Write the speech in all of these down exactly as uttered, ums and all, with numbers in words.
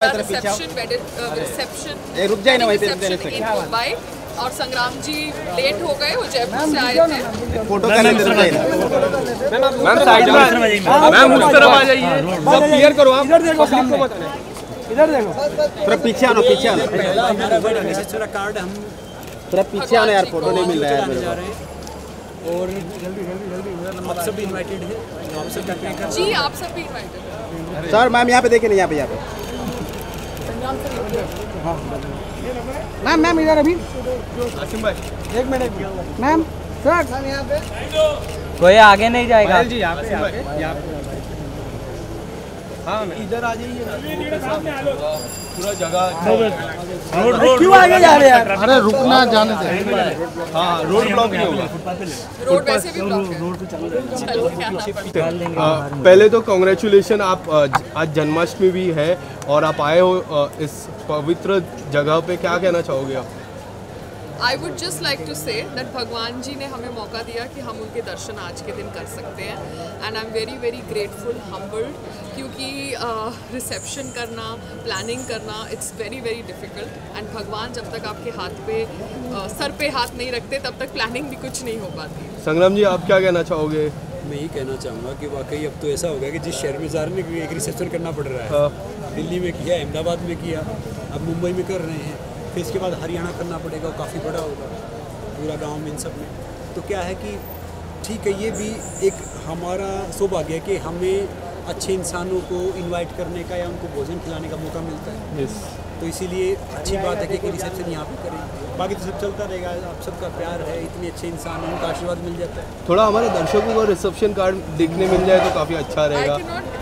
Reception रुक जाए ना वहीं पे मुंबई और संग्राम जी लेट हो गए, वो जयपुर से आए थे। फोटो का नाम मैम साइड में मैम उस तरफ आ जाइए, सब क्लियर करो आप, इधर देखो सामने मत आना, इधर देखो थोड़ा पीछे आना, पीछे आना थोड़ा कार्ड हम थोड़ा पीछे आना यार, फोटो नहीं मिल रहा है मेरे को। और जल्दी जल्दी जल्दी आप सब भी इनवाइटेड है, आप सब का जी आप सब भी इनवाइटेड सर। मैम यहाँ पे देखे नहीं, यहाँ पे यहाँ पे मैम मैम इधर अभी आसिम भाई एक मिनट मैम सर यहाँ पे कोई आगे नहीं जाएगा जी, यहाँ पे यहाँ पे यहाँ पे हाँ इधर आ जाइए, पूरा जगह रोड रोड क्यों आगे जा रहे हैं? अरे रुकना जाने दे, हाँ रोड ब्लॉक नहीं होगा, रोड वैसे भी ब्लॉक है, रोड पे चलो। पहले तो कांग्रेचुलेशन, आप आज जन्माष्टमी भी है और आप आए हो इस पवित्र जगह पे, क्या कहना चाहोगे आप? I would just like to say that भगवान जी ने हमें मौका दिया कि हम उनके दर्शन आज के दिन कर सकते हैं, and I am very very grateful humbled, क्योंकि रिसेप्शन uh, करना, प्लानिंग करना, it's very very difficult, and भगवान जब तक आपके हाथ पे uh, सर पे हाथ नहीं रखते तब तक प्लानिंग भी कुछ नहीं हो पाती। संग्राम जी आप क्या कहना चाहोगे? मैं यही कहना चाहूँगा कि वाकई अब तो ऐसा हो गया कि जिस शहर में जा रहे हैं एक रिसेप्शन करना पड़ रहा है, हाँ। दिल्ली में किया, अहमदाबाद में किया, अब मुंबई में कर रहे हैं, फिर इसके बाद हरियाणा करना पड़ेगा, वो काफ़ी बड़ा होगा पूरा गांव में, इन सब में। तो क्या है कि ठीक है, ये भी एक हमारा सौभाग्य है कि हमें अच्छे इंसानों को इनवाइट करने का या उनको भोजन खिलाने का मौका मिलता है। yes. तो इसीलिए अच्छी बात है कि रिसेप्शन यहाँ पे करें, बाकी तो सब चलता रहेगा, आप सबका प्यार है, इतने अच्छे इंसान हैं, उनका आशीर्वाद मिल जाता है। थोड़ा हमारे दर्शकों को रिसेप्शन कार्ड देखने मिल जाए तो काफ़ी अच्छा रहेगा।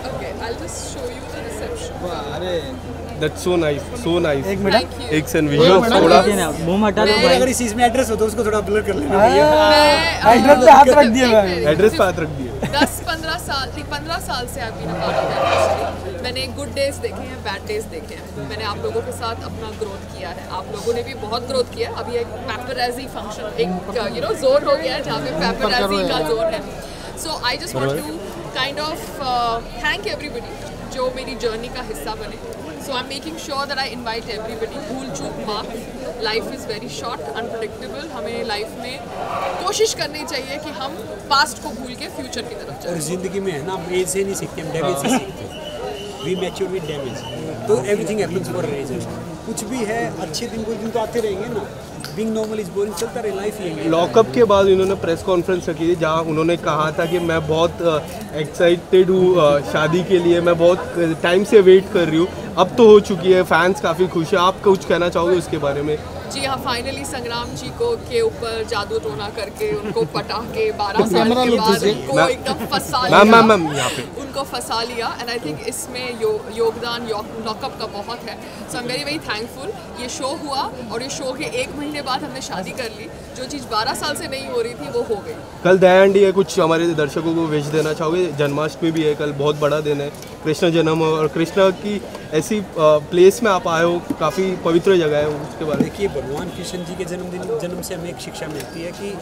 अरे That's so nice, so nice. एक मिनट, एक सेकंड विजुअल्स थोड़ा मुंह हटा दो भाई। अगर इस चीज में एड्रेस हो तो उसको थोड़ा ब्लर कर लेना भैया। एड्रेस पे हाथ रख दिए मैं, एड्रेस पे हाथ रख दिए। दस पंद्रह साल नहीं पंद्रह साल से आप बिना पार्ट मैंने गुड डेज देखे हैं, बैड डेज देखे हैं, मैंने आप लोगों के साथ अपना ग्रोथ किया है, आप लोगों ने भी बहुत ग्रोथ किया है। अभी एक पेपराजी फंक्शन, एक यू नो जोन हो गया है जहाँ पे पेपराजी का जोन है। So I just want to kind of thank everybody जो मेरी जर्नी का हिस्सा बने। So I'm making sure that I invite everybody. भूल चूक माफ, life is very short, unpredictable. हमें लाइफ में कोशिश करनी चाहिए कि हम पास्ट को भूल के फ्यूचर की तरफ जाएं। और जिंदगी में है ना, हम एज से नहीं सीखते, हम डैमेज से सीखते हैं। वी मैच्योर विद डैमेज, तो everything happens for a reason. कुछ भी है, अच्छे दिन कुछ दिन तो आते रहेंगे ना, बीइंग नॉर्मल इज बोरिंग, चलता रहे, लाइफ ही है। लॉकअप के बाद इन्होंने प्रेस कॉन्फ्रेंस रखी थी जहां उन्होंने कहा था कि मैं बहुत एक्साइटेड हूँ शादी के लिए, मैं बहुत टाइम से वेट कर रही हूँ, अब तो हो चुकी है, फैंस काफ़ी खुश है। आप कुछ कहना चाहोगे उसके बारे में? जी हाँ, फाइनली संग्राम जी को के ऊपर जादू टोना करके उनको पटा के बारह साल के बाद उनको एकदम फंसा लिया, मैम मैम यहाँ पे उनको फंसा लिया, एंड आई थिंक इसमें यो, योगदान लॉकअप का बहुत है। So I am very very thankful. ये शो हुआ और ये शो के एक महीने बाद हमने शादी कर ली, जो चीज़ बारह साल से नहीं हो रही थी वो हो गई। कल दयाहंडी है, कुछ हमारे दर्शकों को विश देना चाहोगे? जन्माष्टमी भी है कल, बहुत बड़ा दिन है, कृष्ण जन्म और कृष्ण की ऐसी प्लेस में आप आए हो, काफ़ी पवित्र जगह है, उसके बारे में देखिए। भगवान कृष्ण जी के जन्मदिन जन्म से हमें एक शिक्षा मिलती है कि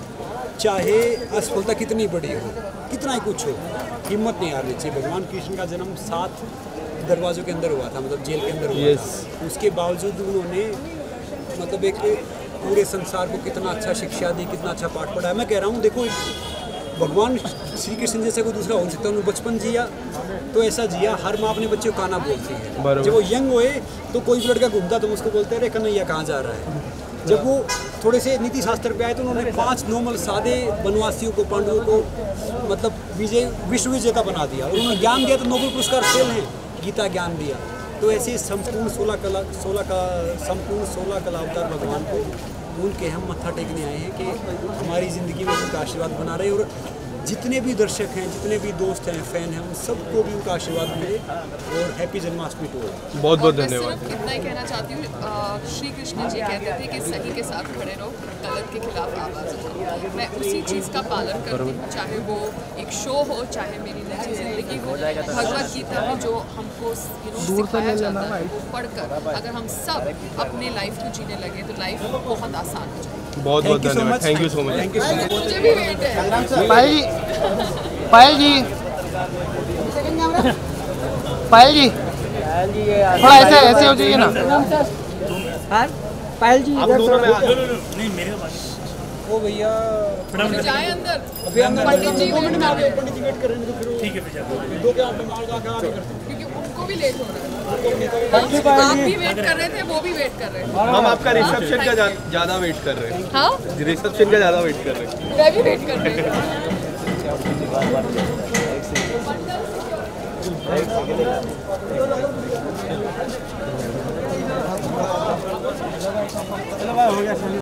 चाहे असफलता कितनी बड़ी हो, कितना ही कुछ हो, हिम्मत नहीं हारनी चाहिए। भगवान कृष्ण का जन्म सात दरवाज़ों के अंदर हुआ था, मतलब जेल के अंदर हुआ yes. था। उसके बावजूद उन्होंने मतलब एक पूरे संसार को कितना अच्छा शिक्षा दी, कितना अच्छा पाठ पढ़ाया। मैं कह रहा हूँ देखो, भगवान श्री कृष्ण जैसा कोई दूसरा हो सकता है। उन्होंने बचपन जिया तो ऐसा जिया, हर माँ अपने बच्चे को काना बोलती है। जब वो यंग हुए तो कोई भी लड़का घूमता तो उसको बोलते अरे कन्हैया कहाँ जा रहा है। जब वो थोड़े से नीति शास्त्र पे आए तो उन्होंने पांच नॉर्मल सादे वनवासियों को, पांडवों को मतलब विजय विश्व विजेता बना दिया। और उन्होंने ज्ञान दिया तो नोबेल पुरस्कार फेल हैं, गीता ज्ञान दिया। तो ऐसे संपूर्ण सोलह कला सोलह का संपूर्ण सोलह कला अवतार भगवान को उनके हम मत्था टेकने आए हैं कि हमारी ज़िंदगी में उनका आशीर्वाद बना रहे, और जितने भी दर्शक हैं, जितने भी दोस्त हैं, फैन हैं, उन सबको भी उनका आशीर्वाद मिले, और हैप्पी जन्माष्टमी टू। बहुत बहुत धन्यवाद। इतना ही कहना चाहती हूँ, श्री कृष्ण जी कहते थे कि सही के साथ खड़े रहो, गलत के खिलाफ आवाज़ उठाओ। मैं उसी चीज़ का पालन करती हूँ, चाहे वो एक शो हो, चाहे मेरी निजी जिंदगी हो। भगवत गीता में जो हमको यू नो सिखाया जाता है वो पढ़कर अगर हम सब अपने लाइफ को जीने लगे तो लाइफ बहुत आसान हो जाएगी। बहुत बहुत धन्यवाद, thank you so much. Thank you so much. मुझे भी वेट है। पायल पायल जी, पायल जी, थोड़ा ऐसे ऐसे हो जाइए ना। पायल जी इधर से ओ भैया अभी जाए अंदर अभी अंदर पंडित जी दो मिनट में आ वेट गए, पंडित जी वेट कर रहे हैं, तो फिर ठीक है फिर दो क्या आप मार का आगे करते क्योंकि उनको भी लेट हो रहा है। थैंक यू पायल आप जी। भी वेट कर रहे थे, वो भी वेट कर रहे थे। हम आपका रिसेप्शन का जा- ज्यादा वेट कर रहे हैं। हाँ रिसेप्शन का ज्यादा वेट कर रहे हैं। मैं भी वेट कर रही हूँ।